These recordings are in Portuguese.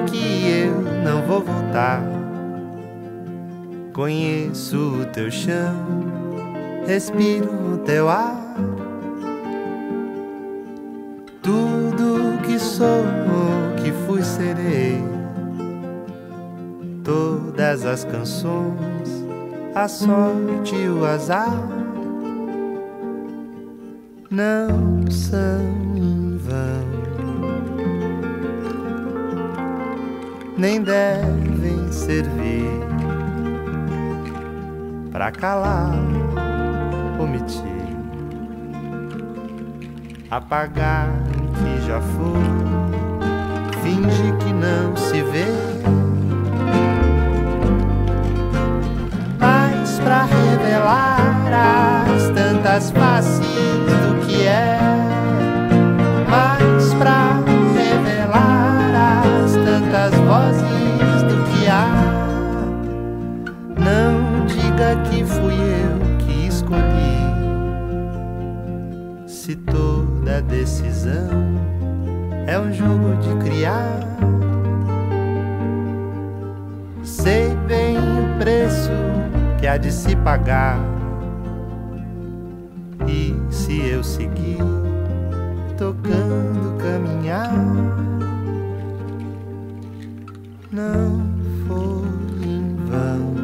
que eu não vou voltar. Conheço o teu chão, respiro o teu ar. Tudo que sou, que fui, serei. Todas as canções, a sorte e o azar não são em vão, nem devem servir pra calar, omitir, apagar o que já foi, finge que não se vê, mas pra revelar as tantas faces do que é, mas pra revelar as tantas vozes do que há. Não diga que fui eu que escolhi, se toda decisão é um jogo de criar. Sei bem o preço que há de se pagar, e se eu seguir tocando caminhar, não foi em vão,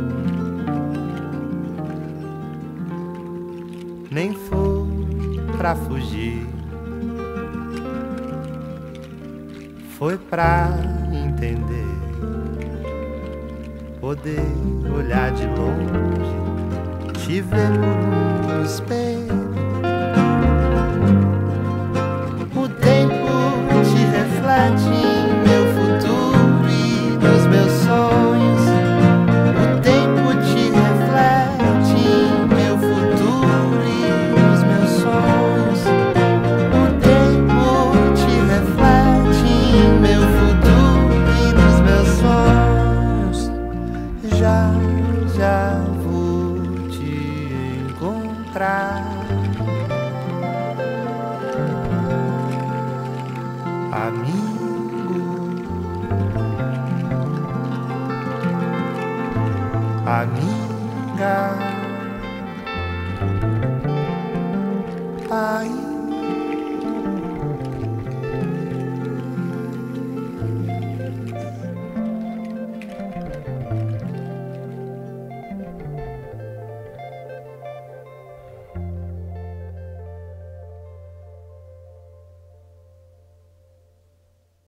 nem foi pra fugir, foi pra entender, poder olhar de longe, te ver por um espelho. O tempo te reflete em meu futuro e nos meus sonhos. O tempo te reflete em meu futuro e nos meus sonhos. O tempo te reflete em meu futuro e nos meus sonhos. Já, já vou te encontrar, amigo, amiga, ai.